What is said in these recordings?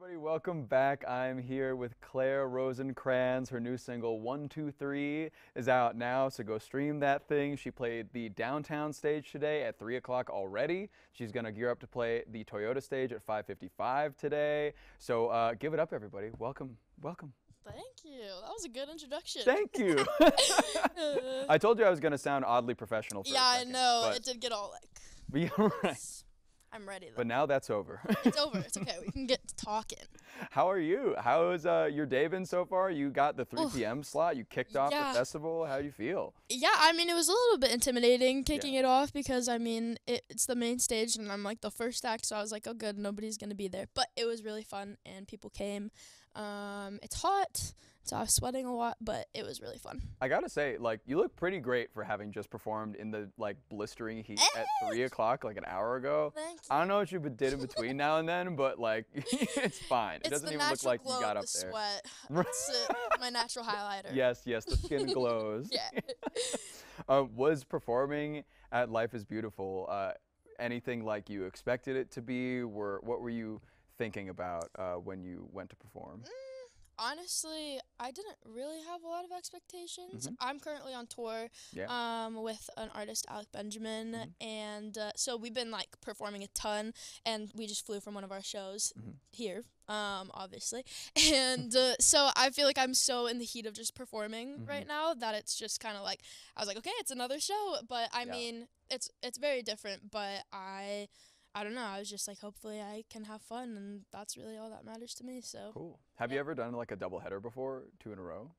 Everybody, welcome back. I'm here with Claire Rosinkranz. Her new single, 123, is out now, so go stream that thing. She played the downtown stage today at 3 o'clock already. She's going to gear up to play the Toyota stage at 5:55 today. So give it up, everybody. Welcome, welcome. Thank you. That was a good introduction. Thank you. I told you I was going to sound oddly professional for a second, I know. It did get all like... Yeah, right. I'm ready, though. But now that's over. It's over. It's okay. We can get to talking. How are you? How has your day been so far? You got the 3 p.m. slot. You kicked off the festival. How do you feel? Yeah, I mean, it was a little bit intimidating kicking it off because, I mean, it's the main stage and I'm like the first act, so I was like, oh, good, nobody's going to be there. But it was really fun and people came. It's hot, so I was sweating a lot, but it was really fun. I gotta say, like, you look pretty great for having just performed in the, like, blistering heat at 3 o'clock, like, an hour ago. Thank you. I don't know what you did in between now and then, but, like, it's fine. It doesn't even look like you got up there. Sweat. It's my natural highlighter. Yes, yes, the skin glows. Yeah. Was performing at Life is Beautiful anything like you expected it to be? What were you thinking about when you went to perform? Honestly, I didn't really have a lot of expectations. I'm currently on tour with an artist, Alec Benjamin, and so we've been like performing a ton, and we just flew from one of our shows here, obviously, and so I feel like I'm so in the heat of just performing right now that it's just kind of like, I was like, okay, it's another show, but I mean, it's very different, but I don't know. I was just like, hopefully I can have fun, and that's really all that matters to me. So cool. Have you ever done like a double header before, 2 in a row?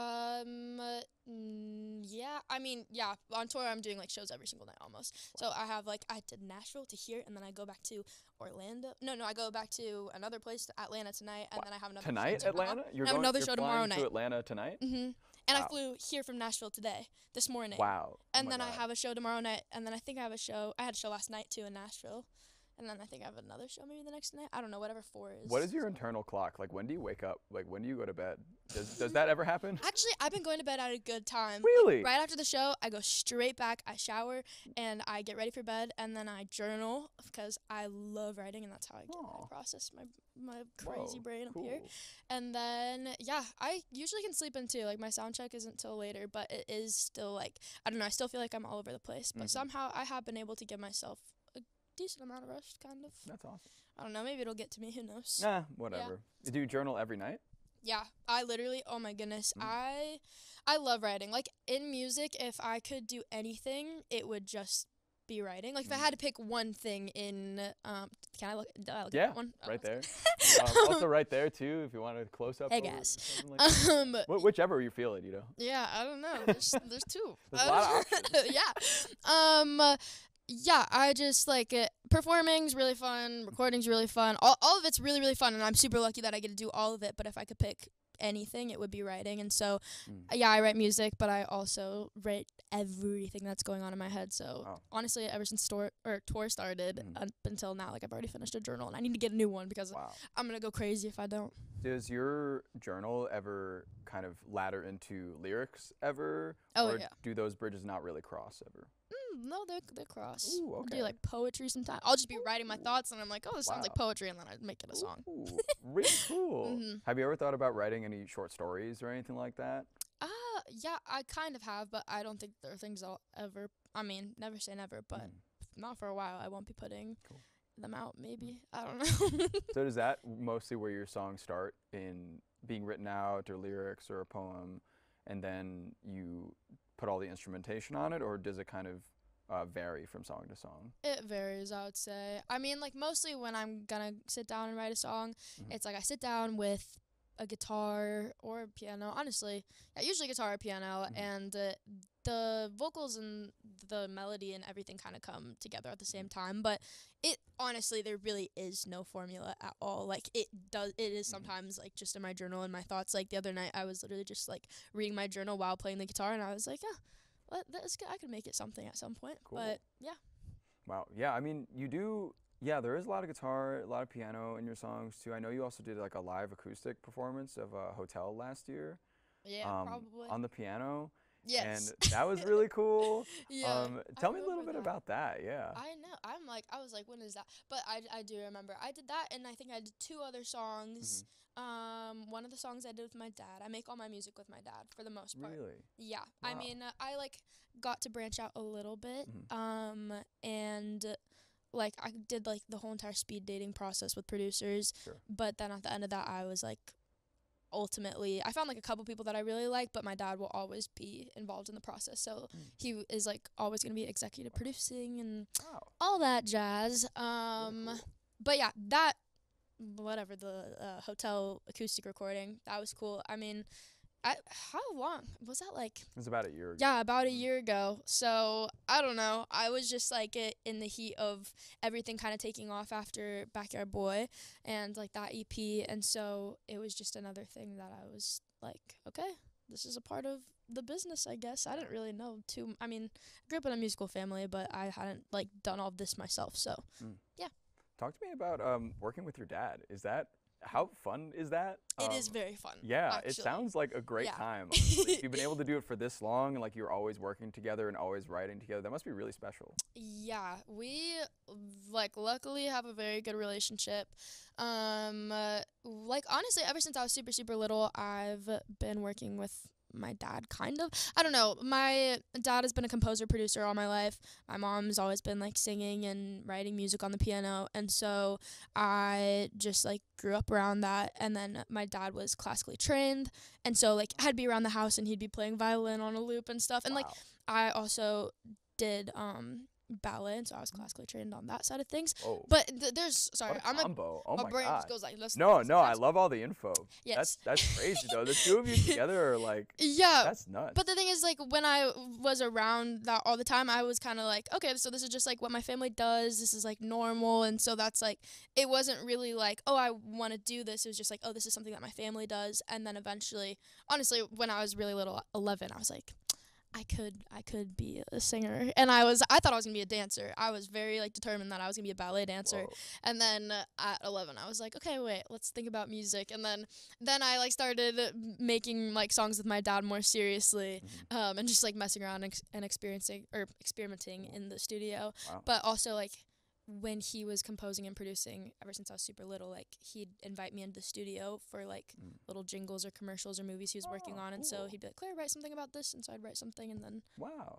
Yeah. I mean, yeah. On tour, I'm doing like shows every single night almost. Wow. So I have like I did Nashville to here, and then I go back to Orlando. No, I go back to another place, to Atlanta tonight, and then I have another tonight. Show Atlanta? You're another show tomorrow night. To Atlanta tonight. And I flew here from Nashville this morning. Wow. And then I have a show tomorrow night, and then I think I have a show. I had a show last night too in Nashville. And then I think I have another show maybe the next night. I don't know, whatever 4 is. What is your internal clock? Like, when do you wake up? Like, when do you go to bed? Does that ever happen? Actually, I've been going to bed at a good time. Really? Right after the show, I go straight back, I shower, and I get ready for bed, and then I journal because I love writing, and that's how I process my crazy brain up here. And then, yeah, I usually can sleep in too. Like, my sound check isn't till later, but it is still like, I don't know, I still feel like I'm all over the place. But somehow I have been able to give myself decent amount of rest, kind of. That's awesome. I don't know, maybe it'll get to me, who knows. Nah, whatever. Do you journal every night? Yeah, I literally, oh my goodness, I love writing. Like, in music, if I could do anything, it would just be writing. Like, if I had to pick one thing in, can I look at one? Oh, right there. Also right there, too, if you want a close-up. Hey, guys. Like whichever you feel it, you know. Yeah, I don't know. There's two. There's a lot of options. Yeah. Yeah, I just like it. Performing's really fun. Recording's really fun. All of it's really, really fun, and I'm super lucky that I get to do all of it. But if I could pick anything, it would be writing. And so, yeah, I write music, but I also write everything that's going on in my head. So honestly, ever since tour started up until now, like I've already finished a journal, and I need to get a new one because I'm gonna go crazy if I don't. Does your journal ever kind of ladder into lyrics ever? Oh, or yeah. do those bridges not really cross ever? No, they're cross. Ooh, okay. I do like poetry sometimes. I'll just be writing my thoughts, and I'm like, oh, this sounds like poetry, and then I make it a song. Ooh, really cool. Have you ever thought about writing any short stories or anything like that? Yeah, I kind of have, but I don't think there are things I'll ever, I mean, never say never, but not for a while. I won't be putting them out, maybe. I don't know. So is that mostly where your songs start, in being written out or lyrics or a poem, and then you put all the instrumentation on it, or does it kind of vary from song to song? It varies, I would say. I mean, like, mostly when I'm gonna sit down and write a song, it's like I sit down with a guitar or a piano. Honestly, yeah, usually guitar or piano, and the vocals and the melody and everything kind of come together at the same time. But honestly, there really is no formula at all. Like, it is sometimes like just in my journal and my thoughts. Like, the other night, I was literally just like reading my journal while playing the guitar, and I was like, yeah, that's good. I could make it something at some point. Cool. But yeah. Wow. Yeah, I mean, you do. Yeah, there is a lot of guitar, a lot of piano in your songs too. I know you also did like a live acoustic performance of a Hotel last year. Yeah, probably. On the piano. Yes. And that was really cool. Yeah. Tell me a little bit about that. Yeah. I know. I was like, when is that? But I do remember. I did that, and I think I did 2 other songs. One of the songs I did with my dad. I make all my music with my dad for the most part. Really? Yeah. Wow. I mean, I like got to branch out a little bit. And like I did like the whole entire speed dating process with producers. Sure. But then at the end of that, I was like, ultimately, I found like a couple people that I really like, but my dad will always be involved in the process. So he is like always going to be executive producing and all that jazz. Really cool. But yeah, that, whatever, the hotel acoustic recording, that was cool. I mean, how long was that? Like, it was about a year ago. Yeah, about a year ago. So I don't know. I was just like in the heat of everything kind of taking off after Backyard Boy and like that EP, and so it was just another thing that I was like, okay, this is a part of the business, I guess. I didn't really know too. I mean, I grew up in a musical family, but I hadn't like done all of this myself. So yeah. Talk to me about working with your dad. How fun is that? It is very fun. Yeah, actually. It sounds like a great time. Honestly. If you've been able to do it for this long, and like you're always working together and always writing together, that must be really special. Yeah, we like luckily have a very good relationship. Like honestly, ever since I was super little, I've been working with my dad, kind of. I don't know. My dad has been a composer, producer all my life. My mom's always been like singing and writing music on the piano, and so I just like grew up around that. And then my dad was classically trained, and so like I'd be around the house and he'd be playing violin on a loop and stuff. And like I also did ballet, and so I was classically trained on that side of things. Oh. But there's I'm combo. Oh my my brain God. just goes like this. No, I love all the info. Yes. That's crazy though. The two of you together are like, yeah, that's nuts. But the thing is, like, when I was around that all the time, I was kind of like, okay, so this is just like what my family does. This is like normal, and so that's like, it wasn't really like, oh, I want to do this. It was just like, oh, this is something that my family does. And then eventually, honestly, when I was really little, 11, I was like, I could be a singer, and I thought I was gonna be a dancer. I was very like determined that I was gonna be a ballet dancer. Whoa. And then at 11, I was like, okay, wait, let's think about music. And then I like started making like songs with my dad more seriously, and just like messing around and experimenting in the studio. Wow. But also like when he was composing and producing, ever since I was super little, like he'd invite me into the studio for like little jingles or commercials or movies he was working on, and so he'd be like, Claire, write something about this, and so I'd write something, and then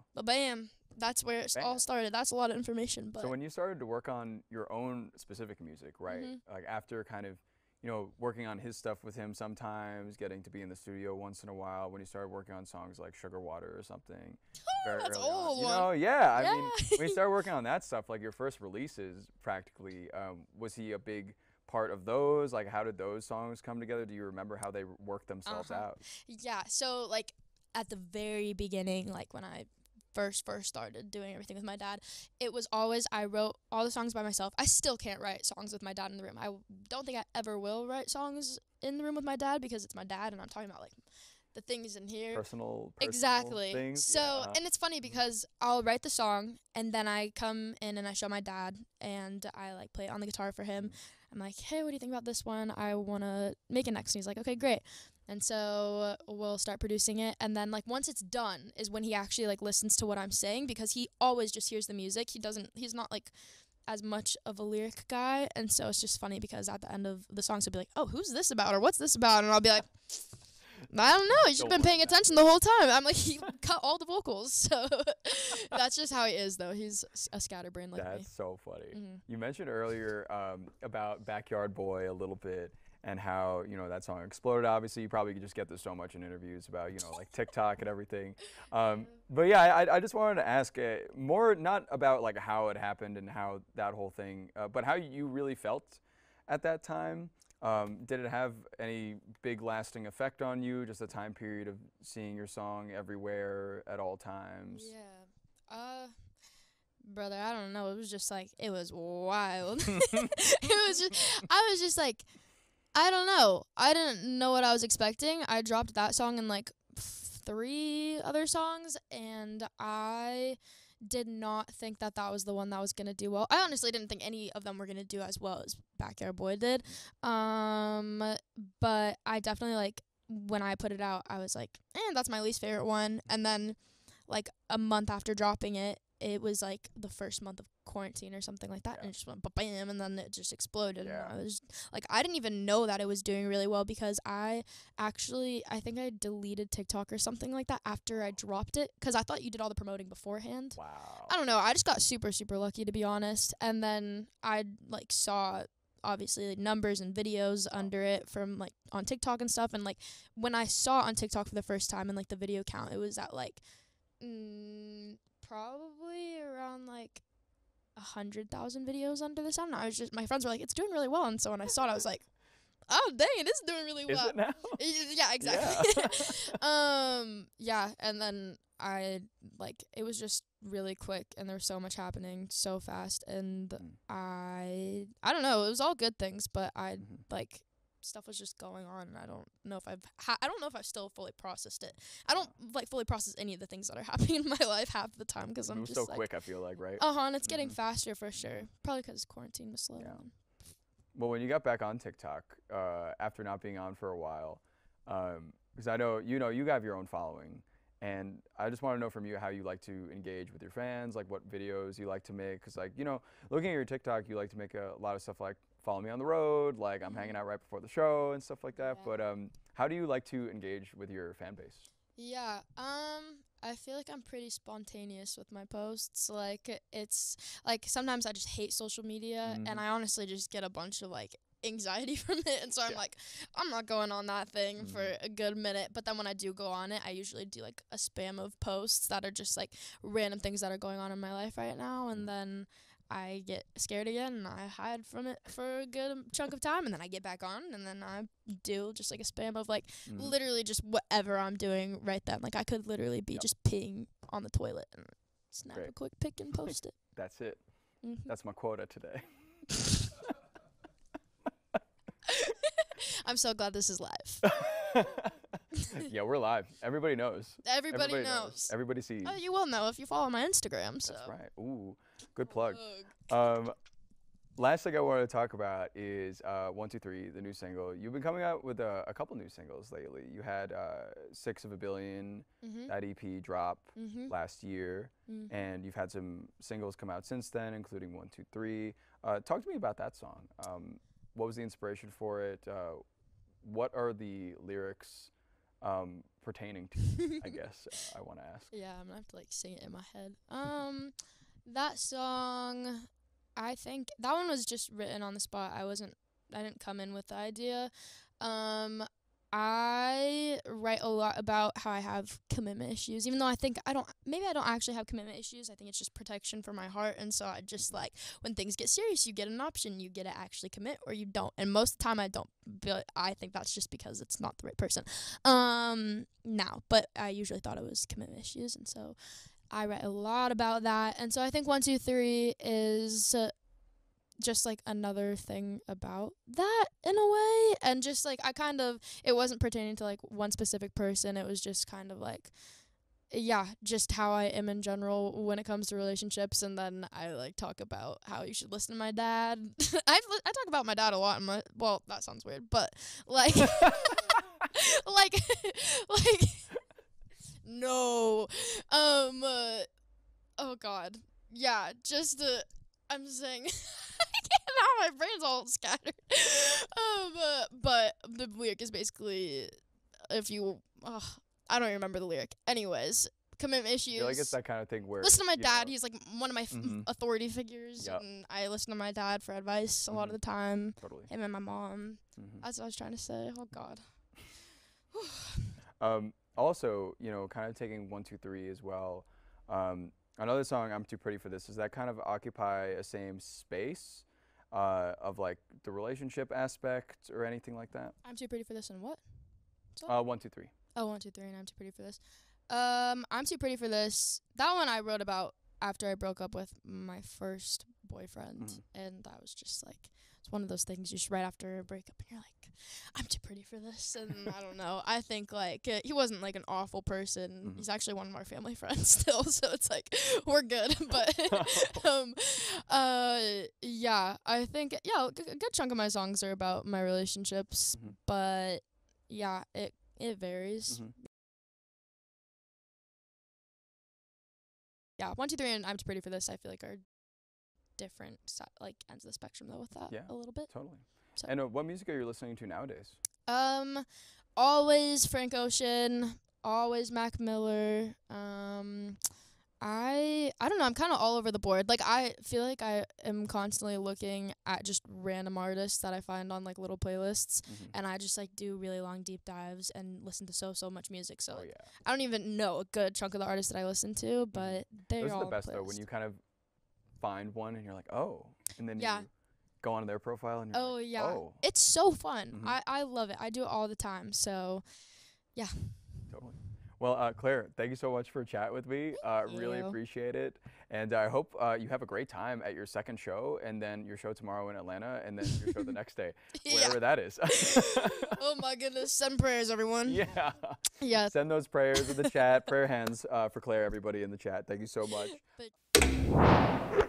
bam, that's where it all started. That's a lot of information. But so when you started to work on your own specific music, right? Like after kind of, you know, working on his stuff with him sometimes, getting to be in the studio once in a while, when you started working on songs like Sugar Water or something. That's old. You know, I mean, when you started working on that stuff, like your first releases practically, was he a big part of those? Like, how did those songs come together? Do you remember how they worked themselves out? Yeah, so like at the very beginning, like when I first started doing everything with my dad, it was always I wrote all the songs by myself. I still can't write songs with my dad in the room. I don't think I ever will write songs in the room with my dad, because it's my dad and I'm talking about like the things in here. Personal exactly things. So and it's funny because I'll write the song and then I come in and I show my dad and I like play it on the guitar for him. I'm like, hey, what do you think about this one? I want to make it next. And he's like, okay, great. And so we'll start producing it. And then like once it's done is when he actually like listens to what I'm saying, because he always just hears the music. He's not like as much of a lyric guy. And so it's just funny because at the end of the songs he'll be like, oh, who's this about? Or what's this about? And I'll be like, I don't know. You should have been paying attention the whole time. I'm like, he cut all the vocals. So that's just how he is, though. He's a scatterbrain like me. That's so funny. You mentioned earlier about Backyard Boy a little bit and how, you know, that song exploded. Obviously, you probably could just get this so much in interviews about, you know, like TikTok and everything. But yeah, I just wanted to ask more, not about like how it happened and how that whole thing, but how you really felt at that time. Did it have any big lasting effect on you, just a time period of seeing your song everywhere at all times? Yeah. Brother, I don't know. It was just like, it was wild. I was just like, I don't know. I didn't know what I was expecting. I dropped that song and like 3 other songs, and I did not think that was the one that was going to do well. I honestly didn't think any of them were going to do as well as Backyard Boy did. But I definitely like when I put it out, I was like, that's my least favorite one. And then, like, a month after dropping it, it was, like, the first month of quarantine or something like that, and it just went bam, and then it just exploded. And I was, like, I didn't even know that it was doing really well, because I think I deleted TikTok or something like that after I dropped it, because I thought you did all the promoting beforehand. Wow. I don't know. I just got super, super lucky, to be honest. And then I, like, saw, obviously, like, numbers and videos under it from, like, on TikTok and stuff. And, like, when I saw it on TikTok for the first time and, like, the video count, it was at, like, probably around, like, 100,000 videos under the sound. And I was just, my friends were like, it's doing really well. And so when I saw it, I was like, oh, dang, it is doing really well. Is it now? Yeah, exactly. Yeah. And then I, like, it was just really quick, and there was so much happening so fast. And I don't know, it was all good things, but like, stuff was just going on, and I don't know if I've still fully processed it. I don't, like, fully process any of the things that are happening in my life half the time, because I'm just so like, quick, I feel like, right? And it's getting faster for sure. Probably because quarantine was slow. Well, when you got back on TikTok, after not being on for a while, because I know you have your own following, and I just want to know from you how you like to engage with your fans, like what videos you like to make, because, like, looking at your TikTok, you like to make a lot of stuff like follow me on the road, like I'm hanging out right before the show and stuff like that. Yeah. But how do you like to engage with your fan base? Yeah, I feel like I'm pretty spontaneous with my posts. Like, it's, like, sometimes I just hate social media, and I honestly just get a bunch of, like, anxiety from it, and so I'm like, I'm not going on that thing for a good minute. But then when I do go on it, I usually do, like, a spam of posts that are just, like, random things that are going on in my life right now, and then I get scared again, and I hide from it for a good chunk of time, and then I get back on, and then I do just, like, a spam of, like, literally just whatever I'm doing right then. Like, I could literally be just peeing on the toilet and snap a quick pic and post it. That's it. That's my quota today. I'm so glad this is live. Yeah, we're live. Everybody knows. Everybody knows. Everybody sees. Oh, you will know if you follow my Instagram. So. That's right. Ooh, good plug. Last thing I wanted to talk about is 123, the new single. You've been coming out with a couple new singles lately. You had 6 of a Billion, that EP drop last year, and you've had some singles come out since then, including 123. Talk to me about that song. What was the inspiration for it? What are the lyrics pertaining to, I guess I want to ask. Yeah, I'm going to have to, like, sing it in my head. That song, I think, that one was just written on the spot. I didn't come in with the idea. I write a lot about how I have commitment issues, even though I think maybe I don't actually have commitment issues. I think it's just protection for my heart. And so I just, like, when things get serious, you get an option. You get to actually commit or you don't. And most of the time I don't, but I think that's just because it's not the right person. Now, but I usually thought it was commitment issues. And so I write a lot about that. And so I think 123 is just, like, another thing about that in a way. And just, like, it wasn't pertaining to, like, one specific person. It was just kind of, like, yeah, just how I am in general when it comes to relationships. And then I, like, talk about how you should listen to my dad. I talk about my dad a lot. Well, that sounds weird, but, like, like, no, oh God, yeah, just, I'm saying, now my brain's all scattered. But the lyric is basically, I don't remember the lyric. Anyways, commitment issues. Yeah, like it's that kind of thing where listen to my dad. He's like one of my authority figures, and I listen to my dad for advice a lot of the time. Totally. Him and my mom. That's what I was trying to say. Oh God. Also, kind of taking 123 as well. Another song, I'm Too Pretty for This, does that kind of occupy a same space of, like, the relationship aspect or anything like that? I'm Too Pretty for This and what? 123. Oh, 123 and I'm Too Pretty for This. I'm Too Pretty for This. That one I wrote about after I broke up with my first boyfriend. And that was just, like, it's one of those things just right after a breakup and you're like, I'm too pretty for this. And I don't know. I think, like, he wasn't, like, an awful person. He's actually one of our family friends still. So it's like, we're good. But, yeah, I think, a good chunk of my songs are about my relationships. But, yeah, It varies. Yeah, 1, 2, 3, and I'm Too Pretty for This. I feel like are different like ends of the spectrum though with that a little bit. Totally. So. And what music are you listening to nowadays? Always Frank Ocean. Always Mac Miller. I don't know. I'm kind of all over the board. Like, I feel like I am constantly looking at just random artists that I find on, like, little playlists. And I just, like, do really long deep dives and listen to so much music. So, I don't even know a good chunk of the artists that I listen to, but they're all Those are the best, playlist. though, when you kind of find one and you're like, oh. And then you go onto their profile and you're like, oh. It's so fun. I love it. I do it all the time. So, yeah. Totally. Well, Claire, thank you so much for chatting with me. Really appreciate it. And I hope you have a great time at your second show, and then your show tomorrow in Atlanta, and then your show the next day, wherever that is. Oh, my goodness. Send prayers, everyone. Yeah. Yeah. Send those prayers in the chat. Prayer hands for Claire, everybody in the chat. Thank you so much.